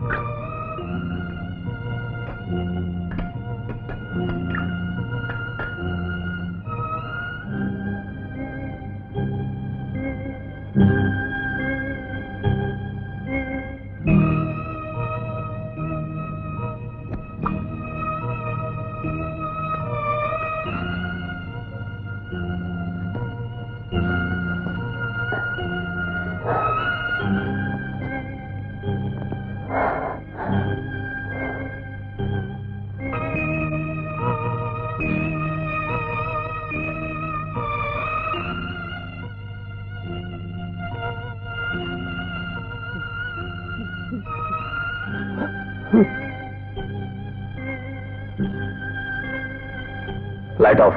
Light off.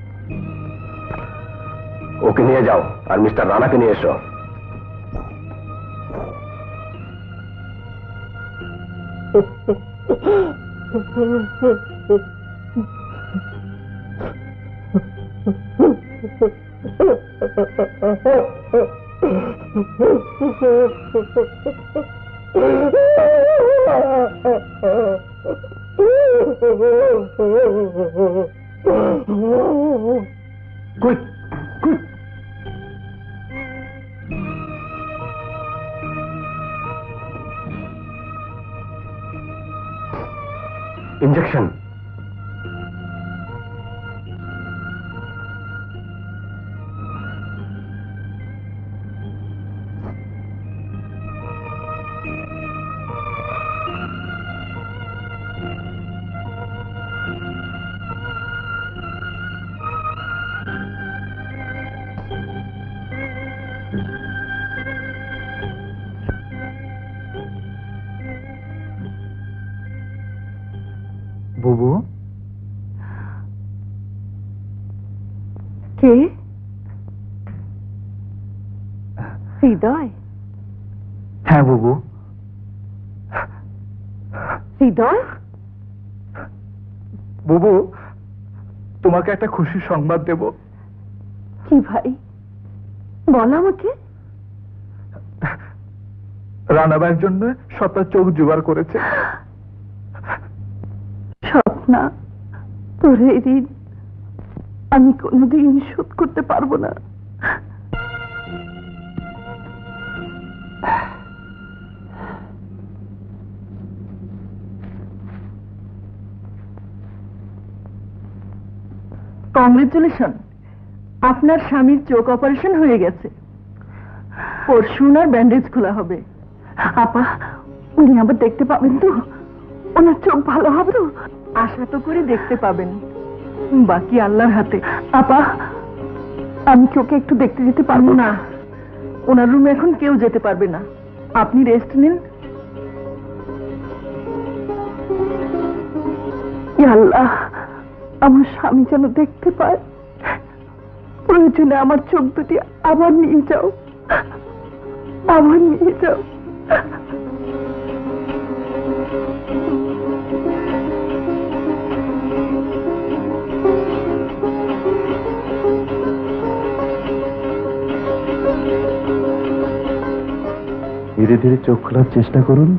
ওকে নিয়ে যাও আর mister রানাকে নিয়ে এসো। Quick, quick. Injection. বুবু, কে? হৃদয়? হ্যাঁ বুবু। হৃদয়? বুবু, তোমাকে একটা খুশির সংবাদ দেব। কি ভাই, বল আমাকে। রানাবার জন্য সপ্তাহ চোখ জোগাড় করেছে। স্বপ্না, তোর এই ঋণ আমি কোনোদিন শোধ করতে পারবো না। কংগ্রেচুলেশন, আপনার স্বামীর চোখ অপারেশন হয়ে গেছে। পরশু ওনার ব্যান্ডেজ খোলা হবে। আপা, উনি আবার দেখতে পাবেন তো? ওনার চোখ ভালো হবে তো? আশা তো করে দেখতে পাবেন, বাকি আল্লাহর হাতে। আপা, আমি কি ওকে একটু দেখতে যেতে পারবো? না, ওনার রুমে এখন কেউ যেতে পারবে না, আপনি রেস্ট নিন। ইয়া আল্লাহ, আমার স্বামী যেন দেখতে পায়। প্রয়োজনে আমার চোখ দুটি আবার নিয়ে যাও, আবার নিয়ে যাও। ধীরে ধীরে চোখ খোলার চেষ্টা করুন।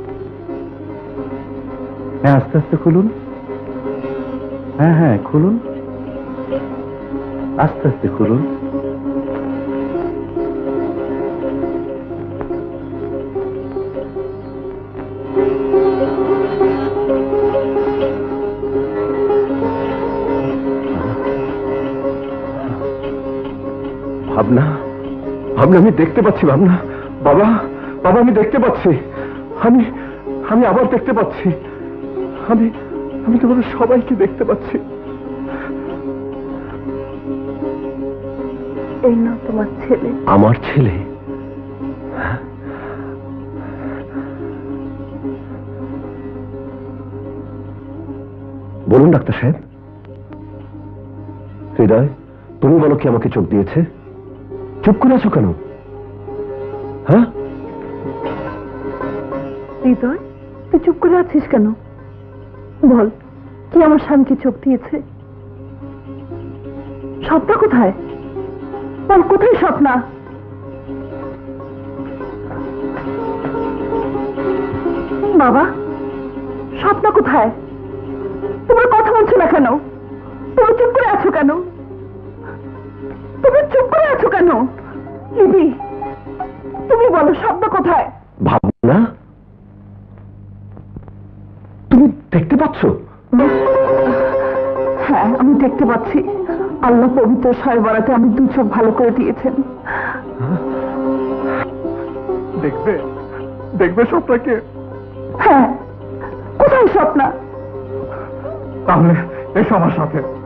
হ্যাঁ, আস্তে আস্তে খুলুন। হ্যাঁ হ্যাঁ, খুলুন, আস্তে আস্তে খুলুন। ভাবনা, ভাবনা, আমি দেখতে পাচ্ছি। ভাবনা, বাবা, বাবা, আমি দেখতে পাচ্ছি। আমি আমি আবার দেখতে পাচ্ছি। আমি আমি তোমাদের সবাইকে দেখতে পাচ্ছি। এই না তোমার ছেলে। আমার ছেলে? বলুন ডাক্তার সাহেব। হৃদয়, তুমি বলো, কি আমাকে চোখ দিয়েছে? চুপ করে আছো কেন? হ্যাঁ হৃদয়, তুই চুপ করে আছিস কেন? বল, কি আমার স্বামীকে চোখ দিয়েছে? স্বপ্না কোথায়? বল, কোথায় স্বপ্না? বাবা, স্বপ্ন কোথায়? তোমরা কথা বলছো না কেন? তুমি চুপ করে আছো কেন? তুমি চুপ করে আছো কেন? লিপি, তুমি বলো স্বপ্ন কোথায়? ভাবনা, তুমি দেখতে পাচ্ছ? হ্যাঁ, আমি দেখতে পাচ্ছি। আল্লাহ পবিত্র শয়ে বরাতে আমি দু চোখ ভালো করে দিয়েছেন। দেখবে দেখবে স্বপ্নকে। হ্যাঁ, কোথায় স্বপ্না? তাহলে এসো আমার সাথে।